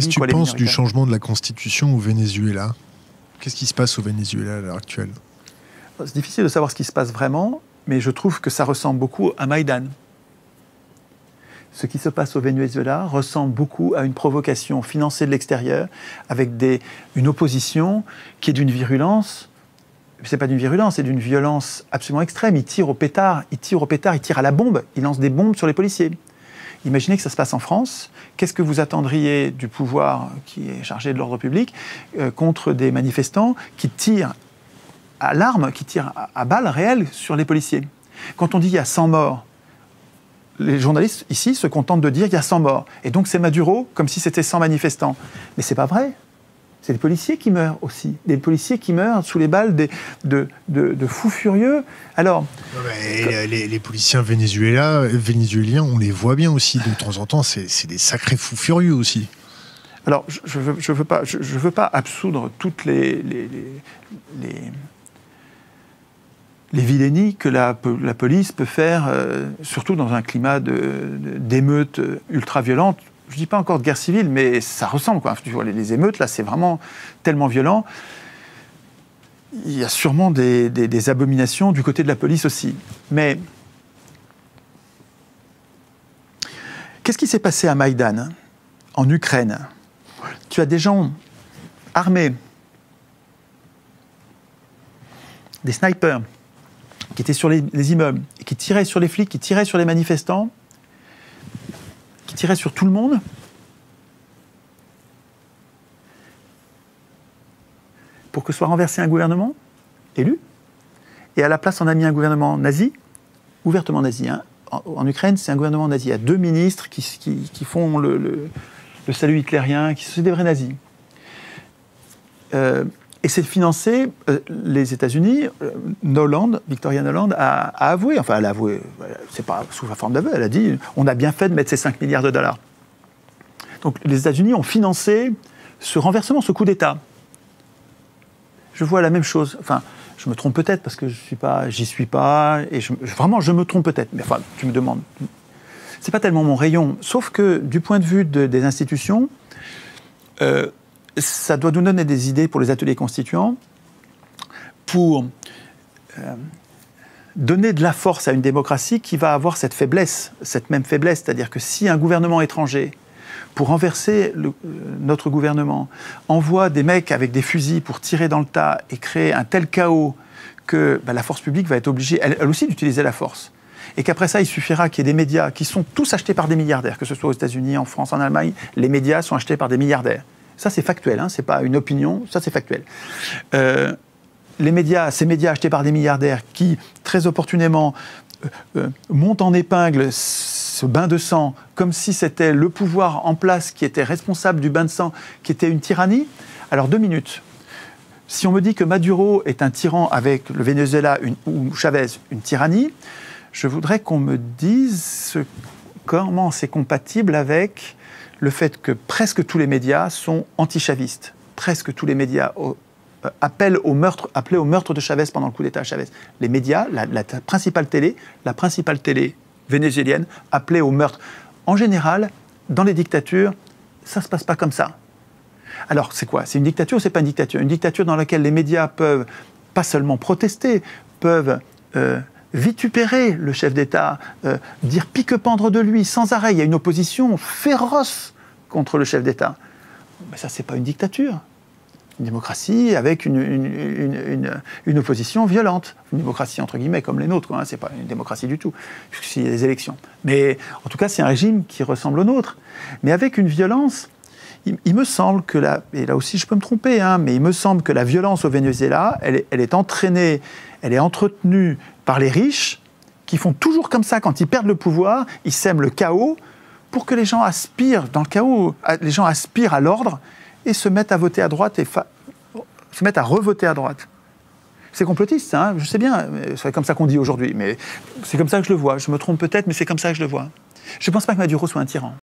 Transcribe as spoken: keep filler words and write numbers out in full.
Qu'est-ce que tu penses du changement de la Constitution au Venezuela? Qu'est-ce qui se passe au Venezuela à l'heure actuelle? C'est difficile de savoir ce qui se passe vraiment, mais je trouve que ça ressemble beaucoup à Maïdan. Ce qui se passe au Venezuela ressemble beaucoup à une provocation financée de l'extérieur, avec des, une opposition qui est d'une virulence. C'est pas d'une virulence, c'est d'une violence absolument extrême. Ils tirent au pétard, ils tirent au pétard, ils tirent à la bombe, ils lancent des bombes sur les policiers. Imaginez que ça se passe en France. Qu'est-ce que vous attendriez du pouvoir qui est chargé de l'ordre public euh, contre des manifestants qui tirent à l'arme, qui tirent à, à balles réelles sur les policiers? Quand on dit il y a cent morts, les journalistes ici se contentent de dire il y a cent morts. Et donc c'est Maduro comme si c'était cent manifestants. Mais c'est pas vrai. C'est des policiers qui meurent aussi. Des policiers qui meurent sous les balles des, de, de, de fous furieux. Alors, que... les, les policiers vénézuéliens, vénézuéliens, on les voit bien aussi de temps en temps. C'est des sacrés fous furieux aussi. Alors, je ne veux, je veux, pas, je, je veux pas absoudre toutes les, les, les, les, les vilainies que la, la police peut faire, euh, surtout dans un climat d'émeutes ultra-violentes. Je ne dis pas encore de guerre civile, mais ça ressemble, quoi. Tu vois, les émeutes, là, c'est vraiment tellement violent. Il y a sûrement des, des, des abominations du côté de la police aussi. Mais qu'est-ce qui s'est passé à Maïdan, en Ukraine? Tu as des gens armés, des snipers, qui étaient sur les, les immeubles, et qui tiraient sur les flics, qui tiraient sur les manifestants, qui tirait sur tout le monde, pour que soit renversé un gouvernement élu, et à la place on a mis un gouvernement nazi, ouvertement nazi. Hein. En, en Ukraine, c'est un gouvernement nazi. Il y a deux ministres qui, qui, qui font le, le, le salut hitlérien, qui sont des vrais nazis. Euh, et c'est financé, euh, les États-Unis, euh, Nuland, Victoria Nuland, a, a avoué, enfin elle a avoué, c'est pas sous la forme d'aveu, elle a dit on a bien fait de mettre ces cinq milliards de dollars. Donc les États-Unis ont financé ce renversement, ce coup d'État. Je vois la même chose, enfin je me trompe peut-être parce que je suis pas, j'y suis pas, et je, vraiment je me trompe peut-être, mais enfin tu me demandes. C'est pas tellement mon rayon, sauf que du point de vue de, des institutions, euh, ça doit nous donner des idées pour les ateliers constituants, pour euh, donner de la force à une démocratie qui va avoir cette faiblesse, cette même faiblesse, c'est-à-dire que si un gouvernement étranger, pour renverser le, notre gouvernement, envoie des mecs avec des fusils pour tirer dans le tas et créer un tel chaos que bah, la force publique va être obligée, elle, elle aussi, d'utiliser la force. Et qu'après ça, il suffira qu'il y ait des médias qui sont tous achetés par des milliardaires, que ce soit aux États-Unis, en France, en Allemagne, les médias sont achetés par des milliardaires. Ça, c'est factuel, hein, c'est pas une opinion, ça, c'est factuel. Euh, les médias, ces médias achetés par des milliardaires qui, très opportunément, euh, euh, montent en épingle ce bain de sang, comme si c'était le pouvoir en place qui était responsable du bain de sang, qui était une tyrannie. Alors, deux minutes. Si on me dit que Maduro est un tyran avec le Venezuela une, ou Chavez une tyrannie, je voudrais qu'on me dise ce, comment c'est compatible avec le fait que presque tous les médias sont anti-chavistes. Presque tous les médias au, euh, appellent au meurtre, appelaient au meurtre de Chavez pendant le coup d'État à Chavez. Les médias, la, la principale télé, la principale télé vénézuélienne, appelait au meurtre. En général, dans les dictatures, ça ne se passe pas comme ça. Alors, c'est quoi? C'est une dictature ou c'est pas une dictature? Une dictature dans laquelle les médias peuvent pas seulement protester, peuvent euh, vitupérer le chef d'État, euh, dire pique-pendre de lui sans arrêt. Il y a une opposition féroce contre le chef d'État. Mais ça, c'est pas une dictature. Une démocratie avec une, une, une, une, une opposition violente. Une démocratie entre guillemets comme les nôtres, quoi, hein. C'est pas une démocratie du tout, puisqu'il y a des élections. Mais en tout cas, c'est un régime qui ressemble au nôtre. Mais avec une violence, il, il me semble que la, et là aussi je peux me tromper, hein, mais il me semble que la violence au Venezuela, elle, elle est entraînée, elle est entretenue par les riches, qui font toujours comme ça, quand ils perdent le pouvoir, ils sèment le chaos, pour que les gens aspirent, dans le chaos, les gens aspirent à l'ordre, et se mettent à voter à droite, et fa... se mettent à revoter à droite. C'est complotiste, hein, je sais bien, c'est comme ça qu'on dit aujourd'hui, mais c'est comme ça que je le vois. Je me trompe peut-être, mais c'est comme ça que je le vois. Je ne pense pas que Maduro soit un tyran.